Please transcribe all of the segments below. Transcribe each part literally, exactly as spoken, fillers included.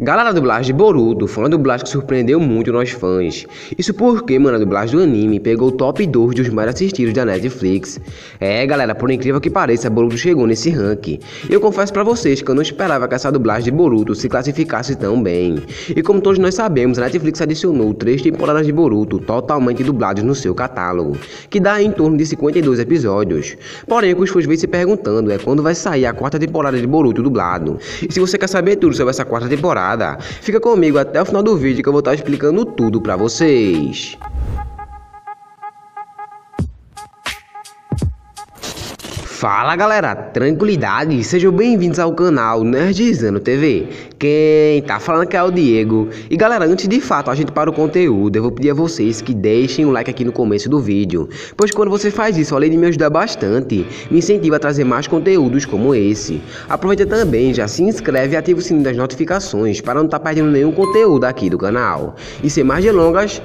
Galera, a dublagem de Boruto foi uma dublagem que surpreendeu muito nós fãs. Isso porque, mano, a dublagem do anime pegou o top dois dos mais assistidos da Netflix. É, galera, por incrível que pareça, Boruto chegou nesse ranking. Eu confesso pra vocês que eu não esperava que essa dublagem de Boruto se classificasse tão bem. E como todos nós sabemos, a Netflix adicionou três temporadas de Boruto totalmente dubladas no seu catálogo, que dá em torno de cinquenta e dois episódios. Porém, o que os fãs vêm se perguntando é quando vai sair a quarta temporada de Boruto dublado. E se você quer saber tudo sobre essa quarta temporada, fica comigo até o final do vídeo que eu vou estar explicando tudo pra vocês. Fala galera, tranquilidade, sejam bem-vindos ao canal Nerdzano T V. Quem tá falando aqui é o Diego. E galera, antes de fato a gente para o conteúdo, eu vou pedir a vocês que deixem um like aqui no começo do vídeo, pois quando você faz isso, além de me ajudar bastante, me incentiva a trazer mais conteúdos como esse. Aproveita também, já se inscreve e ativa o sininho das notificações para não estar perdendo nenhum conteúdo aqui do canal. E sem mais delongas,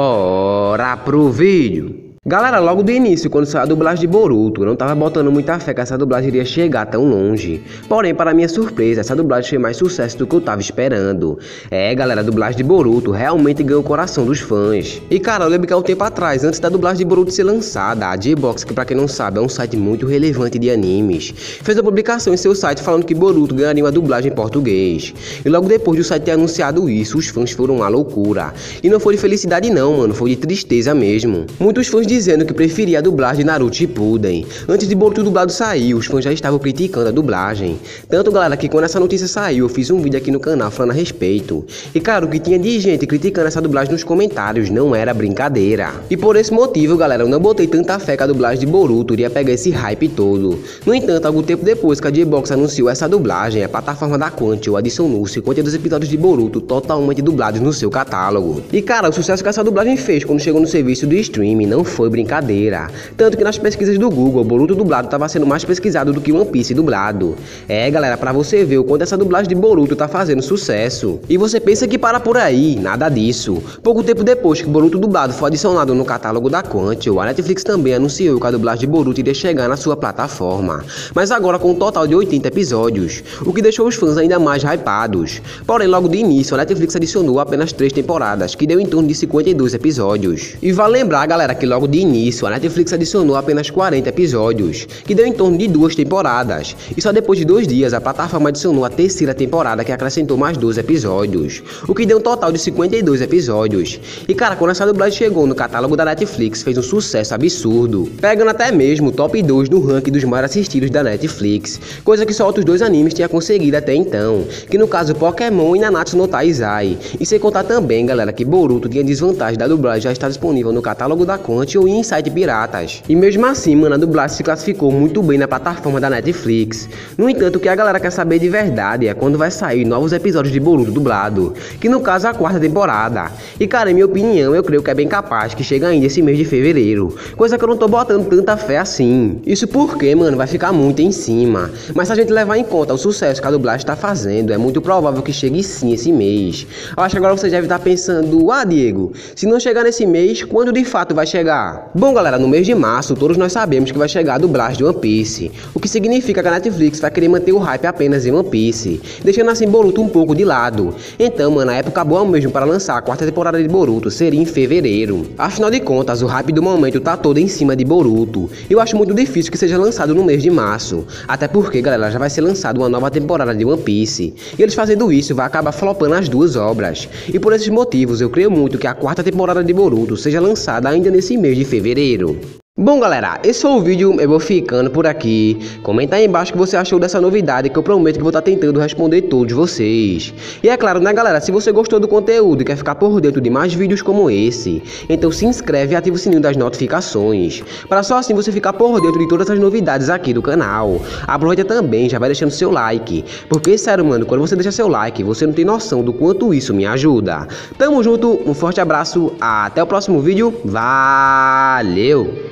bora pro vídeo! Galera, logo do início, quando saiu a dublagem de Boruto, eu não tava botando muita fé que essa dublagem iria chegar tão longe. Porém, para minha surpresa, essa dublagem fez mais sucesso do que eu tava esperando. É, galera, a dublagem de Boruto realmente ganhou o coração dos fãs. E cara, eu lembro que há um tempo atrás, antes da dublagem de Boruto ser lançada, a J-Box, que pra quem não sabe é um site muito relevante de animes, fez uma publicação em seu site falando que Boruto ganharia uma dublagem em português. E logo depois do site ter anunciado isso, os fãs foram uma loucura. E não foi de felicidade não, mano, foi de tristeza mesmo. Muitos fãs dizendo que preferia a dublagem de Naruto Shippuden. Antes de Boruto dublado sair, os fãs já estavam criticando a dublagem. Tanto, galera, que quando essa notícia saiu, eu fiz um vídeo aqui no canal falando a respeito. E cara, o que tinha de gente criticando essa dublagem nos comentários não era brincadeira. E por esse motivo, galera, eu não botei tanta fé que a dublagem de Boruto iria pegar esse hype todo. No entanto, algum tempo depois que a J-Box anunciou essa dublagem, a plataforma da Crunchyroll adicionou cinquenta e dois episódios de Boruto totalmente dublados no seu catálogo. E cara, o sucesso que essa dublagem fez quando chegou no serviço do streaming não foi brincadeira. Tanto que nas pesquisas do Google, Boruto dublado estava sendo mais pesquisado do que One Piece dublado. É, galera, pra você ver o quanto essa dublagem de Boruto tá fazendo sucesso. E você pensa que para por aí, nada disso. Pouco tempo depois que Boruto dublado foi adicionado no catálogo da Crunchyroll, a Netflix também anunciou que a dublagem de Boruto iria chegar na sua plataforma. Mas agora com um total de oitenta episódios, o que deixou os fãs ainda mais hypados. Porém, logo de início, a Netflix adicionou apenas três temporadas, que deu em torno de cinquenta e dois episódios. E vale lembrar, galera, que logo de início, a Netflix adicionou apenas quarenta episódios, que deu em torno de duas temporadas. E só depois de dois dias, a plataforma adicionou a terceira temporada, que acrescentou mais doze episódios, o que deu um total de cinquenta e dois episódios. E cara, quando essa dublagem chegou no catálogo da Netflix, fez um sucesso absurdo, pegando até mesmo o top dois no ranking dos mais assistidos da Netflix, coisa que só outros dois animes tinham conseguido até então, que no caso Pokémon e Nanatsu no Taizai. E sem contar também, galera, que Boruto tinha desvantagem da dublagem já estar disponível no catálogo da Crunchyroll e em site piratas. E mesmo assim, mano, a dublagem se classificou muito bem na plataforma da Netflix. No entanto, o que a galera quer saber de verdade é quando vai sair novos episódios de Boruto dublado, que no caso é a quarta temporada. E cara, em minha opinião, eu creio que é bem capaz que chega ainda esse mês de fevereiro, coisa que eu não tô botando tanta fé assim. Isso porque, mano, vai ficar muito em cima. Mas se a gente levar em conta o sucesso que a dublagem tá fazendo, é muito provável que chegue sim esse mês. Eu acho que agora você deve estar pensando, ah, Diego, se não chegar nesse mês, quando de fato vai chegar? Bom, galera, no mês de março, todos nós sabemos que vai chegar a dublagem de One Piece, o que significa que a Netflix vai querer manter o hype apenas em One Piece, deixando assim Boruto um pouco de lado. Então, mano, a época boa mesmo para lançar a quarta temporada de Boruto seria em fevereiro. Afinal de contas, o hype do momento tá todo em cima de Boruto. Eu acho muito difícil que seja lançado no mês de março, até porque, galera, já vai ser lançada uma nova temporada de One Piece, e eles fazendo isso vai acabar flopando as duas obras. E por esses motivos, eu creio muito que a quarta temporada de Boruto seja lançada ainda nesse mês de fevereiro. Bom, galera, esse foi o vídeo, eu vou ficando por aqui. Comenta aí embaixo o que você achou dessa novidade, que eu prometo que vou estar tentando responder todos vocês. E é claro, né, galera, se você gostou do conteúdo e quer ficar por dentro de mais vídeos como esse, então se inscreve e ativa o sininho das notificações, para só assim você ficar por dentro de todas as novidades aqui do canal. Aproveita também, já vai deixando seu like, porque sério, mano, quando você deixa seu like, você não tem noção do quanto isso me ajuda. Tamo junto, um forte abraço, até o próximo vídeo, valeu!